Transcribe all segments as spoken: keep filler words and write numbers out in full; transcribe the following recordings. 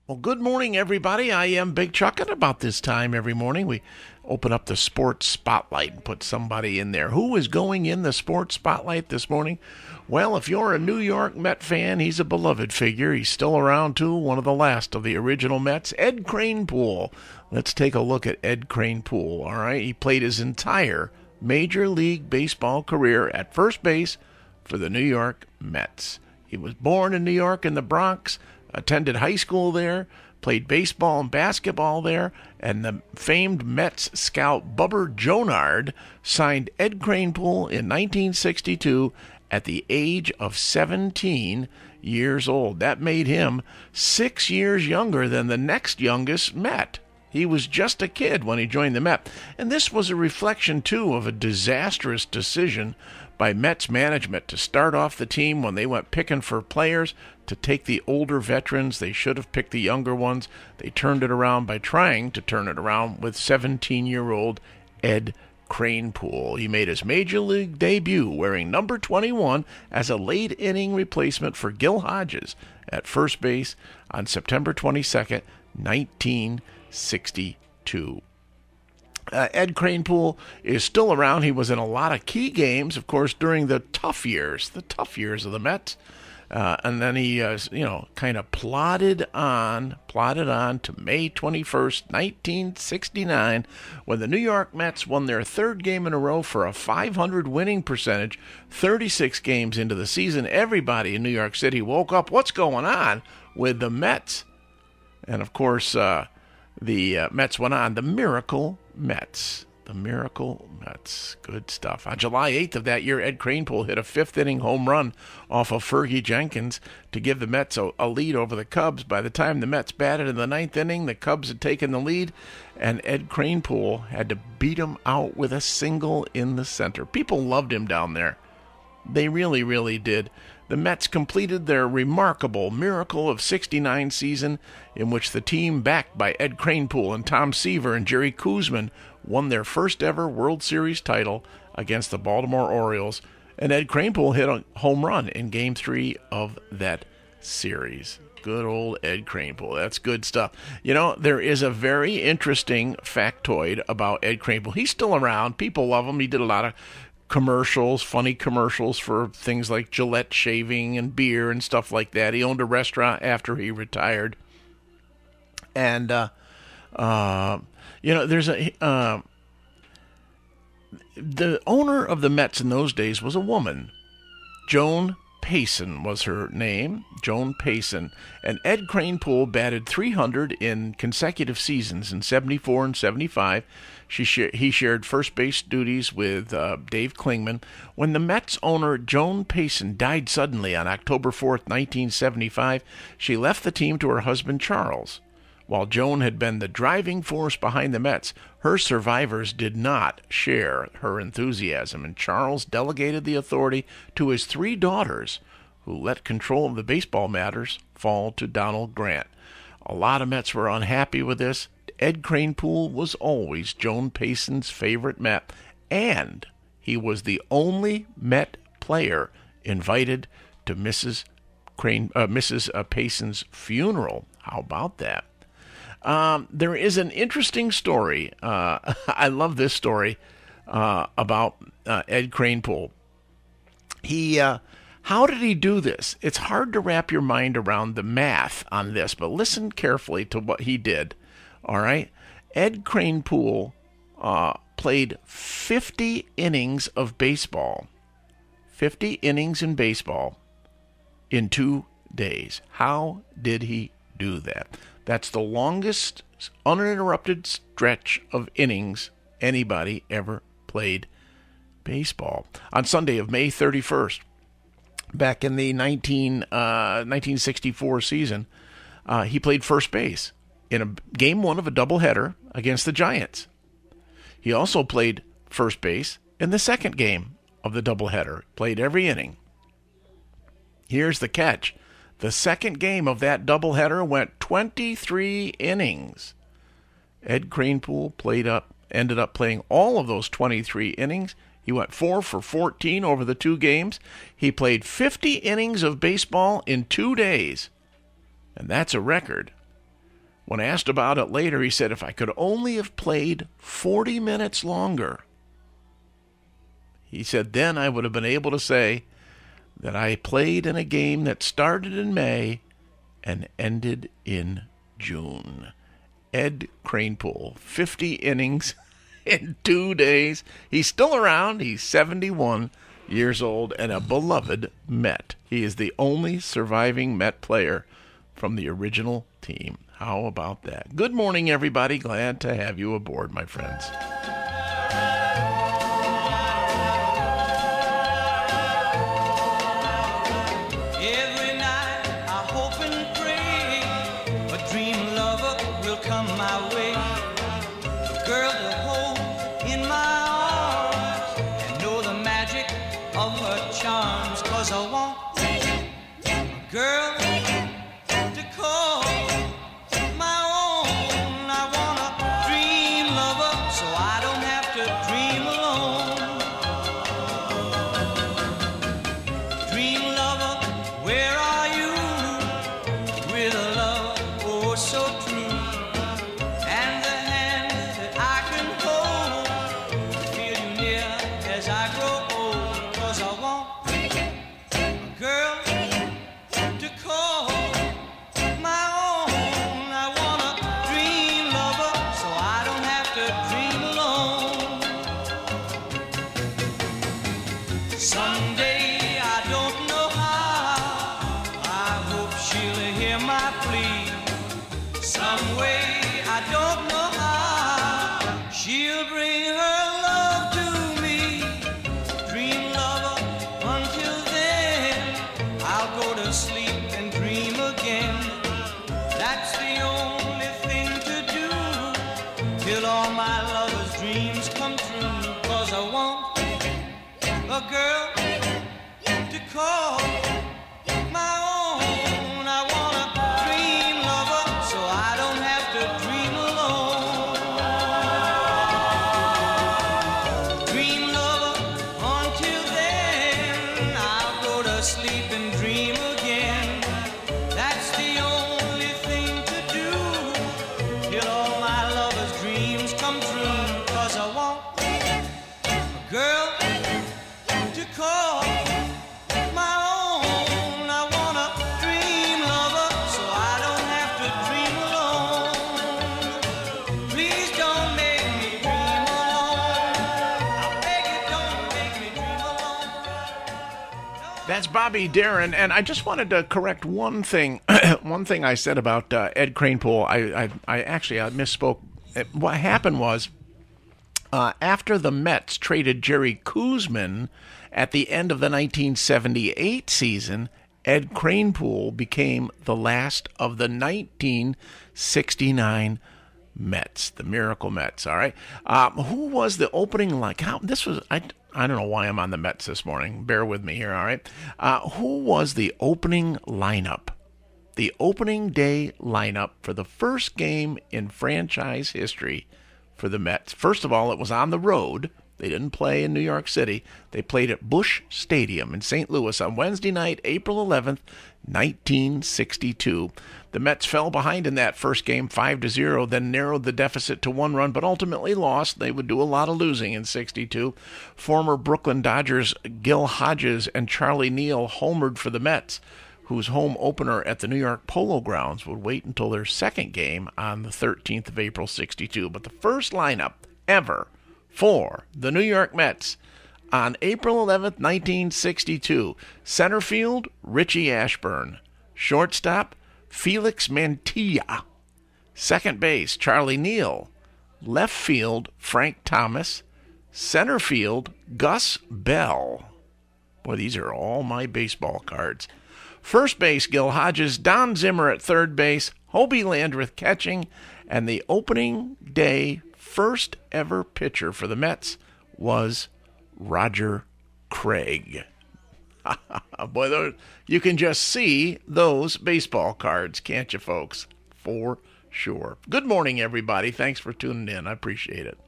Well, good morning, everybody. I am Big Chuck, and about this time every morning we open up the sports spotlight and put somebody in there. Who is going in the sports spotlight this morning? Well, if you're a New York Met fan, he's a beloved figure. He's still around, too, one of the last of the original Mets, Ed Kranepool. Let's take a look at Ed Kranepool, all right? He played his entire Major League Baseball career at first base for the New York Mets. He was born in New York in the Bronx, attended high school there, played baseball and basketball there, and the famed Mets scout Bubber Jonard signed Ed Kranepool in nineteen sixty-two at the age of seventeen years old. That made him six years younger than the next youngest Met. He was just a kid when he joined the Met. And this was a reflection, too, of a disastrous decision by Mets management to start off the team when they went picking for players to take the older veterans. They should have picked the younger ones. They turned it around by trying to turn it around with seventeen-year-old Ed Kranepool. He made his Major League debut wearing number twenty-one as a late-inning replacement for Gil Hodges at first base on September twenty-second, nineteen sixty-two. Uh, Ed Kranepool is still around. He was in a lot of key games, of course, during the tough years, the tough years of the Mets. Uh, and then he, uh, you know, kind of plodded on, plodded on to May twenty-first, nineteen sixty-nine, when the New York Mets won their third game in a row for a five hundred winning percentage, thirty-six games into the season. Everybody in New York City woke up. What's going on with the Mets? And, of course, uh, the uh, Mets went on. The Miracle Mets. The Miracle Mets. Good stuff. On July eighth of that year, Ed Kranepool hit a fifth-inning home run off of Fergie Jenkins to give the Mets a, a lead over the Cubs. By the time the Mets batted in the ninth inning, the Cubs had taken the lead, and Ed Kranepool had to beat him out with a single in the center. People loved him down there. They really, really did. The Mets completed their remarkable Miracle of sixty-nine season, in which the team, backed by Ed Kranepool and Tom Seaver and Jerry Koosman, won their first ever World Series title against the Baltimore Orioles, and Ed Kranepool hit a home run in Game three of that series. Good old Ed Kranepool. That's good stuff. You know, there is a very interesting factoid about Ed Kranepool. He's still around. People love him. He did a lot of commercials, funny commercials for things like Gillette shaving and beer and stuff like that. He owned a restaurant after he retired. And, uh, uh, you know, there's a, uh, the owner of the Mets in those days was a woman. Joan Payson was her name, Joan Payson. And Ed Kranepool batted three hundred in consecutive seasons in seventy-four and seventy-five. She sh- he shared first base duties with uh, Dave Klingman. When the Mets owner Joan Payson died suddenly on October fourth, nineteen seventy-five, she left the team to her husband Charles. While Joan had been the driving force behind the Mets, her survivors did not share her enthusiasm, and Charles delegated the authority to his three daughters, who let control of the baseball matters fall to Donald Grant. A lot of Mets were unhappy with this. Ed Kranepool was always Joan Payson's favorite Met, and he was the only Met player invited to Missus Crane, uh, Missus Uh, Payson's funeral. How about that? Um, there is an interesting story. Uh, I love this story uh, about uh, Ed Kranepool. He, uh, how did he do this? It's hard to wrap your mind around the math on this, but listen carefully to what he did. All right, Ed Kranepool uh, played fifty innings of baseball. fifty innings in baseball in two days. How did he do that? That's the longest uninterrupted stretch of innings anybody ever played baseball. On Sunday of May thirty-first, back in the nineteen, uh, nineteen sixty-four season, uh, he played first base in a game one of a doubleheader against the Giants. He also played first base in the second game of the doubleheader, played every inning. Here's the catch. The second game of that doubleheader went twenty-three innings. Ed Kranepool played up, ended up playing all of those twenty-three innings. He went four for fourteen over the two games. He played fifty innings of baseball in two days. And that's a record. When asked about it later, he said, if I could only have played forty minutes longer, he said, then I would have been able to say that I played in a game that started in May and ended in June. Ed Kranepool, fifty innings in two days. He's still around. He's seventy-one years old and a beloved Met. He is the only surviving Met player from the original team. How about that? Good morning, everybody. Glad to have you aboard, my friends. Every night I hope and pray a dream lover will come my way. A girl to hold in my arms and know the magic of her charms. 'Cause I want a girl to call my own. I want a dream lover so I don't have to dream alone. Dream lover, where are you? With a love oh so true, and the hand that I can hold to feel you near as I grow old. 'Cause I want a girl to call my own. I want a dream lover so I don't have to dream alone. Someday I don't know how, I hope she'll hear my plea. Some way I don't know how, she'll bring her love to me. Dream lover, until then I'll go to sleep and dream again. That's the only thing to do till all my lover's dreams come true. 'Cause I want a girl to call my own. I want a dream lover so I don't have to dream alone. Dream lover, until then I'll go to sleep and dream again. That's the only thing to do till all my lover's dreams come true. 'Cause I want a girl to call my own. I want a dream lover so I don't have to dream alone. Please don't make me dream alone. I beg you, don't make me dream alone. That's Bobby Darin, and I just wanted to correct one thing. One thing I said about uh, Ed Kranepool. I, I, I actually I misspoke. It- what happened was, uh, after the Mets traded Jerry Koosman at the end of the nineteen seventy-eight season, Ed Kranepool became the last of the nineteen sixty-nine Mets, the Miracle Mets. All right, um, who was the opening line? How, this was I. I don't know why I'm on the Mets this morning. Bear with me here. All right, uh, who was the opening lineup? The opening day lineup for the first game in franchise history for the Mets. First of all, it was on the road. They didn't play in New York City. They played at Busch Stadium in Saint Louis on Wednesday night, April eleventh, nineteen sixty-two. The Mets fell behind in that first game five to zero, then narrowed the deficit to one run, but ultimately lost. They would do a lot of losing in sixty-two. Former Brooklyn Dodgers Gil Hodges and Charlie Neal homered for the Mets, whose home opener at the New York Polo Grounds would wait until their second game on the thirteenth of April, sixty-two. But the first lineup ever for the New York Mets on April eleventh, nineteen sixty-two. Center field, Richie Ashburn. Shortstop, Felix Mantilla. Second base, Charlie Neal. Left field, Frank Thomas. Center field, Gus Bell. Boy, these are all my baseball cards. First base, Gil Hodges. Don Zimmer at third base. Hobie Landreth catching. And the opening day first ever pitcher for the Mets was Roger Craig. Boy, those, you can just see those baseball cards, can't you, folks? For sure. Good morning, everybody. Thanks for tuning in. I appreciate it.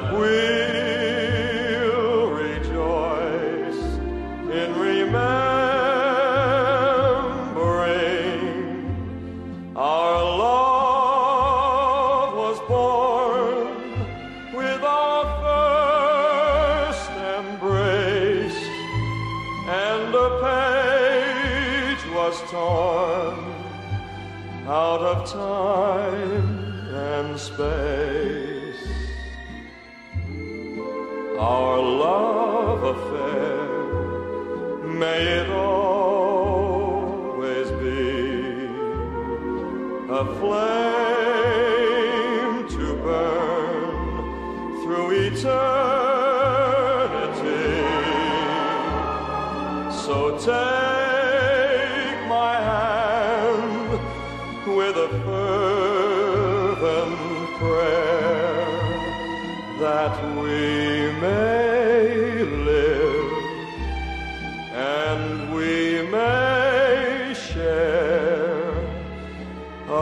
we'll rejoice in remembering our love was born with our first embrace, and a page was torn out of time and space. Our love affair, may it always be a flame to burn through eternity. So take my hand with a fervent prayer that we may live and we may share a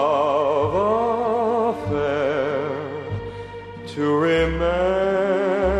love affair to remember.